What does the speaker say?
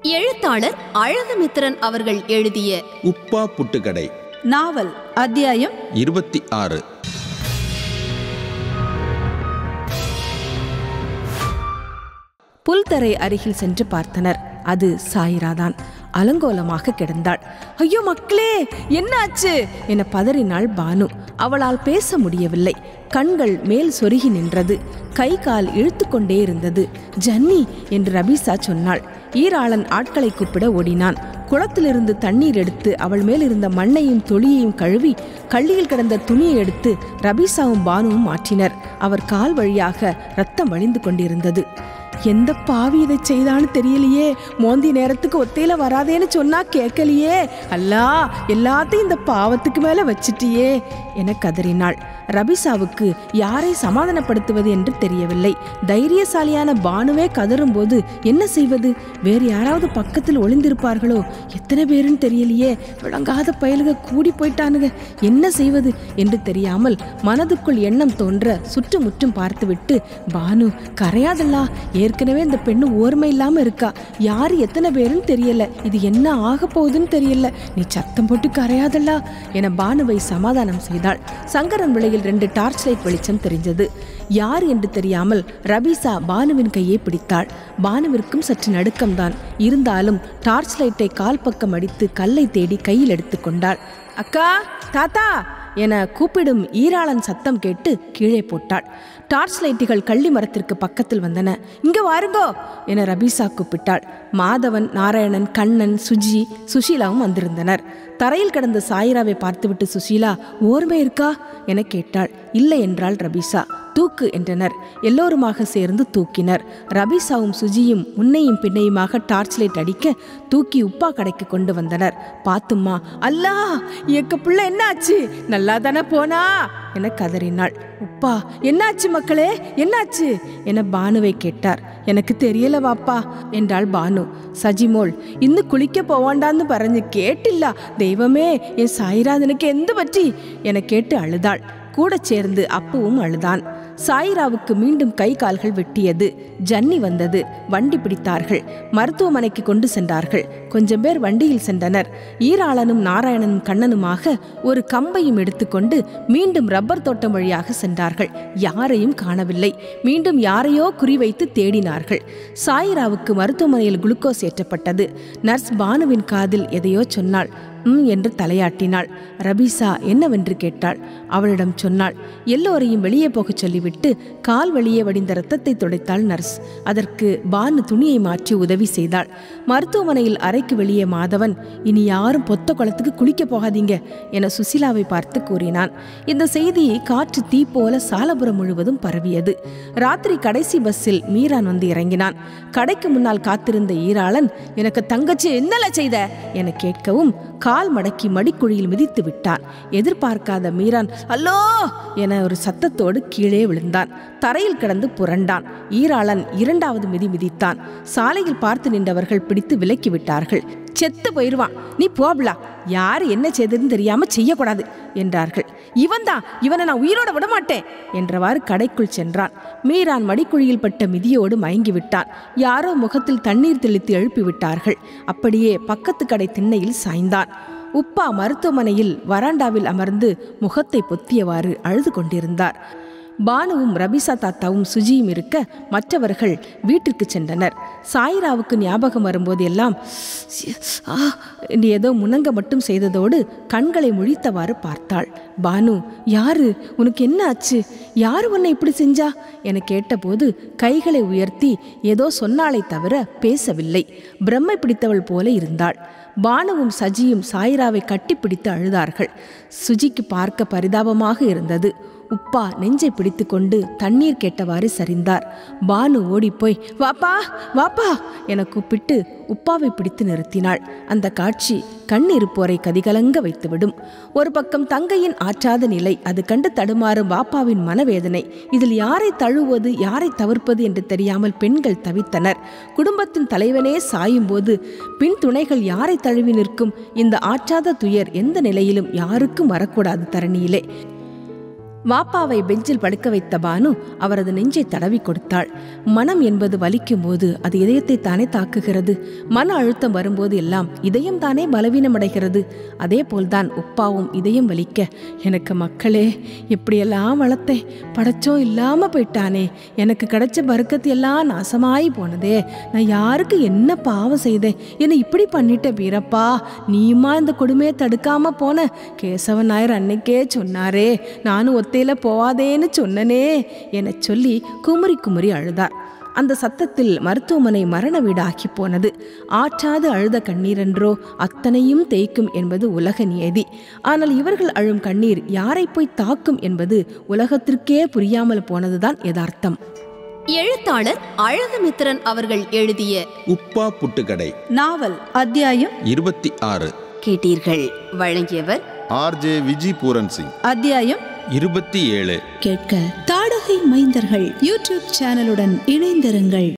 எழுத்தாளர் அழகுமித்திரன் அவர்கள் எழுதிய உப்பா புட்டுக்கடை நாவல் அத்தியாயம் 26. புல்தரை அருகில் சென்று பார்த்தனர். அது சாயிராதான். அலங்கோலமாக கிடந்தாள். ஐயோ மக்களே, என்ன ஆச்சு என பதறினாள் பானு. அவளால் பேச முடியவில்லை. கண்கள் மேல் சொருகி நின்றது. கை கால் இழுத்து கொண்டே இருந்தது. ஜன்னி என்று ரபீசா சொன்னாள். ஈராளன் ஆட்களை கூப்பிட ஓடினான். குளத்திலிருந்து தண்ணீர் எடுத்து அவள் மேல் இருந்த மண்ணையும் தொளியையும் கழுவி கள்ளியில் கிடந்த துணியை எடுத்து ரபீசாவும் பானுவும் மாற்றினர். அவர் கால் வழியாக ரத்தம் வழிந்து கொண்டிருந்தது. எந்த பாவி இதை செய்தான்னு தெரியலையே, மோந்தி நேரத்துக்கு ஒத்தையில வராதேன்னு சொன்னா கேட்கலையே, அல்லா எல்லாத்தையும் இந்த பாவத்துக்கு மேல வச்சிட்டியே என கதறினாள். ரபீசாவுக்கு யாரை சமாதானப்படுத்துவது என்று தெரியவில்லை. தைரியசாலியான பானுவே கதறும் போது என்ன செய்வது? வேறு யாராவது பக்கத்தில் ஒளிந்திருப்பார்களோ? எத்தனை பேருன்னு தெரியலையே, விளங்காத பயலுக கூடி போயிட்டானுங்க, என்ன செய்வது என்று தெரியாமல் மனதுக்குள் எண்ணம் தோன்ற சுற்றுமுற்றும் பார்த்துவிட்டு, பானு கரையாதல்லா, ஏற்கனவே இந்த பெண்ணு ஓர்மை இல்லாம இருக்கா, யாரு எத்தனை பேருன்னு தெரியல, இது என்ன ஆக போகுதுன்னு தெரியல, நீ சத்தம் போட்டு கரையாதல்லா என பானுவை சமாதானம் செய்தாள். சங்கரன் விலையில் 2 டார்ச் லைட் வெளிச்சம் தெரிஞ்சது. யார் என்று தெரியாமல் ரபீசா பானுவின் கையை பிடித்தாள். பானுவிற்கும் சற்று நடுக்கம்தான். இருந்தாலும் டார்ச் லைட்டை கால் பக்கம் அடித்து கல்லை தேடி கையில் எடுத்து கொண்டாள். அக்கா, தாத்தா என கூப்பிடும் ஈராளன் சத்தம் கேட்டு கீழே போட்டாள். டார்ச் லைட்டுகள் கள்ளி மரத்திற்கு பக்கத்தில் வந்தன. இங்க வாருங்கோ என ரபீசா கூப்பிட்டாள். மாதவன், நாராயணன், கண்ணன், சுஜி, சுஷீலாவும் வந்திருந்தனர். தரையில் கிடந்த சாயிராவை பார்த்துவிட்டு சுஷீலா, ஓர்மை இருக்கா என கேட்டாள். இல்லை என்றாள் ரபீசா. தூக்கு என்றனர். எல்லோருமாக சேர்ந்து தூக்கினர். ரபீசாவும் சுஜியும் முன்னையும் பின்னையுமாக டார்ச் லைட் அடிக்க தூக்கி உப்பா கடைக்கு கொண்டு வந்தனர். பாத்தும்மா, அல்லா எக்க புள்ள என்னாச்சு, நல்லா தானே போனா என கதறினாள். உப்பா, என்னாச்சு மக்களே, என்னாச்சு என பானுவை கேட்டார். எனக்கு தெரியல வாப்பா என்றாள் பானு. சஜிமோள், இன்னும் குளிக்க போவாண்டான்னு பறஞ்சு கேட்டில்லா, தெய்வமே என் சாயிராதனுக்கு எந்த பற்றி என கேட்டு அழுதாள். கூட சேர்ந்து அப்புவும் அழுதான். சாயிராவுக்கு மீண்டும் கை கால்கள் வெட்டியது. ஜன்னி வந்தது. வண்டி பிடித்தார்கள். மருத்துவமனைக்கு கொண்டு சென்றார்கள். கொஞ்சம் பேர் வண்டியில் சென்றனர். ஈராளனும் நாராயணனும் கண்ணனுமாக ஒரு கம்பையும் எடுத்துக்கொண்டு மீண்டும் ரப்பர் தோட்டம் வழியாக சென்றார்கள். யாரையும் காணவில்லை. மீண்டும் யாரையோ குறிவைத்து தேடினார்கள். சாயிராவுக்கு மருத்துவமனையில் குளுக்கோஸ் ஏற்றப்பட்டது. நர்ஸ் பானுவின் காதில் எதையோ சொன்னாள். என்று தலையாட்டினாள். ரபீசா என்னவென்று கேட்டாள். அவளிடம் சொன்னாள். எல்லோரையும் வெளியே போகச் சொல்லிவிட்டு கால் வழியே வடிந்த ரத்தத்தை துடைத்தாள் நர்ஸ். அதற்கு பானு துணியை மாற்றி உதவி செய்தாள். மருத்துவமனையில் அறைக்கு வெளியே மாதவன், இனி யாரும் பொத்த குளத்துக்கு குளிக்க போகாதீங்க என சுசீலாவை பார்த்து கூறினான். இந்த செய்தி காற்று தீ போல சாலபுரம் முழுவதும் பரவியது. ராத்திரி கடைசி பஸ்ஸில் மீரான் வந்து இறங்கினான். கடைக்கு முன்னால் காத்திருந்த ஈராளன், எனக்கு தங்கச்சி என்னல செய்த என கேட்கவும் கால் மடக்கி மடிக்குழியில் மிதித்து விட்டான். எதிர்பார்க்காத மீரான் அல்லோ என ஒரு சத்தத்தோடு கீழே விழுந்தான். தரையில் கிடந்து புரண்டான். ஈராளன் 2வது மிதி மிதித்தான். சாலையில் பார்த்து நின்றவர்கள் பிடித்து விலக்கி விட்டார்கள். செத்து போயிருவான், நீ போப்லா, யாரு என்ன செய்ததுன்னு தெரியாம செய்யக்கூடாது என்றார்கள். இவன்தான், இவனை நான் உயிரோட விடமாட்டேன் என்றவாறு கடைக்குள் சென்றான். மீரான் மடிக்குழியில் பட்ட மிதியோடு மயங்கி விட்டான். யாரோ முகத்தில் தண்ணீர் தெளித்து எழுப்பி விட்டார்கள். அப்படியே பக்கத்து கடை திண்ணையில் சாய்ந்தான். உப்பா மருத்துவமனையில் வராண்டாவில் அமர்ந்து முகத்தை பொத்தியவாறு அழுது கொண்டிருந்தார். பானுவும் ரபீசா தாத்தாவும் சுஜியும் இருக்க மற்றவர்கள் வீட்டிற்கு சென்றனர். சாயிராவுக்கு ஞாபகம் வரும்போது எல்லாம் ஏதோ முனங்க மட்டும் செய்ததோடு கண்களை முழித்தவாறு பார்த்தாள். பானு, யாரு, உனக்கு என்ன ஆச்சு, யாரு உன்னை இப்படி செஞ்சா என கேட்டபோது கைகளை உயர்த்தி ஏதோ சொன்னாளை தவிர பேசவில்லை. பிரம்மை பிடித்தவள் போல இருந்தாள். பானுவும் சஜியும் சாயிராவை கட்டிப்பிடித்து அழுதார்கள். சுஜிக்கு பார்க்க பரிதாபமாக இருந்தது. உப்பா நெஞ்சை பிடித்து கொண்டு தண்ணீர் கேட்டவாறு சரிந்தார். பானு ஓடிப்போய் வாப்பா வாப்பா என கூப்பிட்டு உப்பாவை பிடித்து நிறுத்தினாள். அந்த காட்சி கண்ணிருப்போரை கதிகலங்க வைத்துவிடும். ஒரு பக்கம் தங்கையின் ஆற்றாத நிலை, அது கண்டு தடுமாறும் வாப்பாவின் மனவேதனை. இதில் யாரை தழுவது யாரை தவிர்ப்பது என்று தெரியாமல் பெண்கள் தவித்தனர். குடும்பத்தின் தலைவனே சாயும் போது பின் துணைகள் யாரை தழுவி நிற்கும்? இந்த ஆற்றாத துயர் எந்த நிலையிலும் யாருக்கும் வரக்கூடாது தரணியிலே. வாப்பாவை பெஞ்சில் படுக்க வைத்த பானு அவரது நெஞ்சை தடவி கொடுத்தாள். மனம் என்பது வலிக்கும் போது அது இதயத்தை தானே தாக்குகிறது. மன அழுத்தம் வரும்போது எல்லாம் இதயம் தானே பலவீனமடைகிறது. அதே போல்தான் உப்பாவும் இதயம் வலிக்க, எனக்கு மக்களே எப்படியெல்லாம் வளர்த்தேன், படைச்சோம் இல்லாம போயிட்டானே, எனக்கு கிடைச்ச பருக்கத்து எல்லாம் நாசமாயி போனதே, நான் யாருக்கு என்ன பாவம் செய்தேன், என்னை இப்படி பண்ணிட்ட வீரப்பா, நீயுமா இந்த கொடுமையை தடுக்காம போன, கேசவன் நாயர் அன்னைக்கே சொன்னாரே, நானும் ஒத்தையில போவாதேன்னு சொன்னனே என சொல்லி குமுறி குமுறி அழுதார். அந்த சத்தத்தில் மருத்துவமனை மரண வீடாக்கி போனது. ஆற்றாது அழுத கண்ணீரென்றோ அத்தனையும் தேய்க்கும் என்பது உலக நியதி. ஆனால் இவர்கள் அழும் கண்ணீர் யாரை போய் தாக்கும் என்பது உலகத்திற்கே புரியாமல் போனதுதான் யதார்த்தம். எழுத்தாளர் அழகுமித்திரன் அவர்கள் எழுதிய உப்பா புட்டுக்கடை நாவல் அத்தியாயம் 26 கேட்டீர்கள். வழங்கியவர் ஆர்.ஜே. விஜி பூரன் சிங். அத்தியாயம் 27. கேட்க தாடகை மைந்தர்கள் யூடியூப் சேனலுடன் இணைந்திருங்கள்.